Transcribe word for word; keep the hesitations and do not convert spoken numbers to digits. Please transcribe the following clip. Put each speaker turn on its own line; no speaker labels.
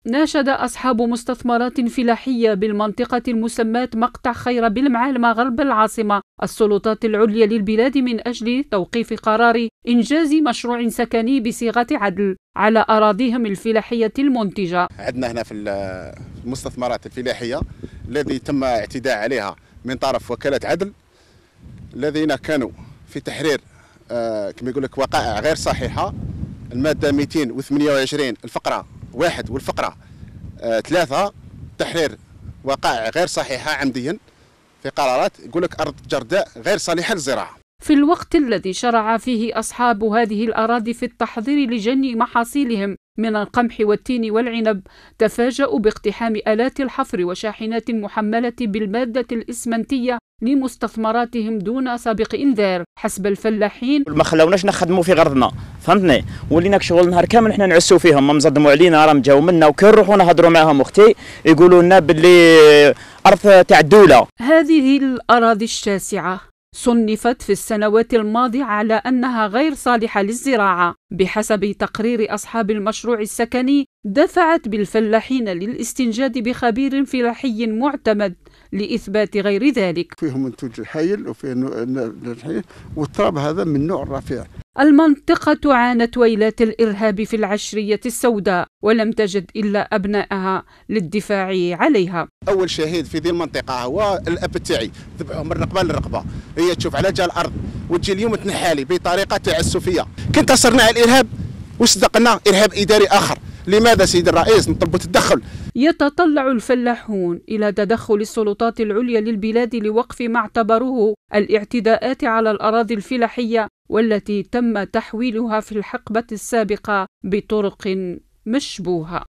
ناشد أصحاب مستثمرات فلاحية بالمنطقة المسماة مقطع خير بالمعالمة غرب العاصمة السلطات العليا للبلاد من أجل توقيف قرار إنجاز مشروع سكني بصيغة عدل على أراضيهم الفلاحية المنتجة.
عندنا هنا في المستثمرات الفلاحية الذي تم اعتداء عليها من طرف وكالة عدل، الذين كانوا في تحرير آه كما يقول لك وقائع غير صحيحة. المادة مئتين وثمانية وعشرين الفقرة واحد والفقرة آه ثلاثة، تحرير وقائع غير صحيحة عمديا في قرارات يقول لك أرض جرداء غير صالحة للزراعة.
في الوقت الذي شرع فيه أصحاب هذه الأراضي في التحضير لجني محاصيلهم من القمح والتين والعنب، تفاجأوا باقتحام آلات الحفر وشاحنات محملة بالمادة الإسمنتية لمستثمراتهم دون سابق إنذار. حسب الفلاحين
ما خلوناش نخدموا في غرضنا، فهمتني، ولينا شغل نهار كامل حنا نعسوا فيهم، ما مصدموا علينا راهم جاوا منا، وكي نروحوا نهضروا معاهم اختي يقولوا لنا باللي أرض تاع الدولة.
هذه الأراضي الشاسعة صنفت في السنوات الماضية على أنها غير صالحة للزراعة بحسب تقرير أصحاب المشروع السكني، دفعت بالفلاحين للاستنجاد بخبير فلاحي معتمد لإثبات غير ذلك.
فيه منتوج حيل وفيه الحيل، والتراب هذا من نوع رفيع.
المنطقة عانت ويلات الإرهاب في العشرية السوداء ولم تجد إلا أبنائها للدفاع عليها.
أول شهيد في ذي المنطقة هو الأب تاعي، ذبحهم من الرقبة للرقبة، هي تشوف على جال الأرض وتجي اليوم تنحالي بطريقة تعسفية. كنت صرنا على الإرهاب وصدقنا إرهاب إداري آخر. لماذا سيد الرئيس نطلب التدخل؟
يتطلع الفلاحون إلى تدخل السلطات العليا للبلاد لوقف ما اعتبروه الاعتداءات على الأراضي الفلاحية والتي تم تحويلها في الحقبة السابقة بطرق مشبوهة.